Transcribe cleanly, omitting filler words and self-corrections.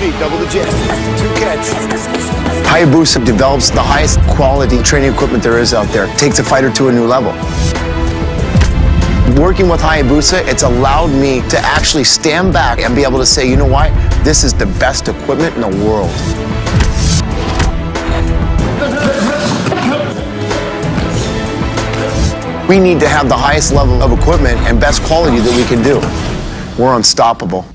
feet, double the jab, 2 catch. Hayabusa develops the highest quality training equipment there is out there. Takes a fighter to a new level. Working with Hayabusa, it's allowed me to actually stand back and be able to say, you know what? This is the best equipment in the world. We need to have the highest level of equipment and best quality that we can do. We're unstoppable.